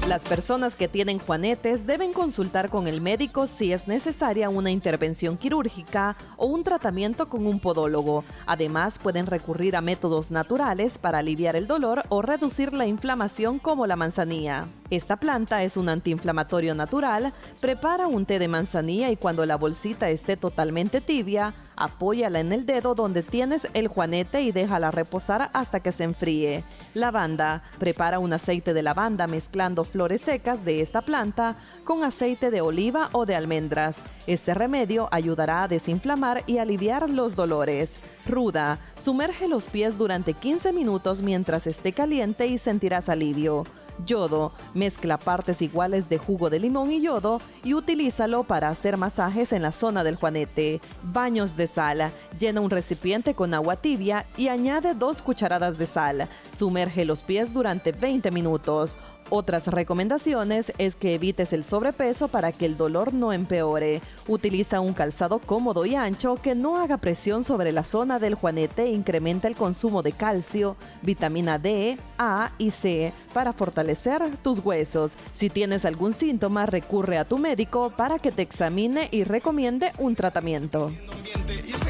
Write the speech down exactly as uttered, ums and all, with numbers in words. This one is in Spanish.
Las personas que tienen juanetes deben consultar con el médico si es necesaria una intervención quirúrgica o un tratamiento con un podólogo. Además, pueden recurrir a métodos naturales para aliviar el dolor o reducir la inflamación, como la manzanilla. Esta planta es un antiinflamatorio natural. Prepara un té de manzanilla y cuando la bolsita esté totalmente tibia, apóyala en el dedo donde tienes el juanete y déjala reposar hasta que se enfríe. Lavanda. Prepara un aceite de lavanda mezclando flores secas de esta planta con aceite de oliva o de almendras. Este remedio ayudará a desinflamar y aliviar los dolores. Ruda. Sumerge los pies durante quince minutos mientras esté caliente y sentirás alivio. Yodo. Mezcla partes iguales de jugo de limón y yodo y utilízalo para hacer masajes en la zona del juanete. Baños de sal. Llena un recipiente con agua tibia y añade dos cucharadas de sal. Sumerge los pies durante veinte minutos. Otras recomendaciones es que evites el sobrepeso para que el dolor no empeore. Utiliza un calzado cómodo y ancho que no haga presión sobre la zona del juanete e incrementa el consumo de calcio, vitamina D, A y C para fortalecer tus huesos. Si tienes algún síntoma, recurre a tu médico para que te examine y recomiende un tratamiento.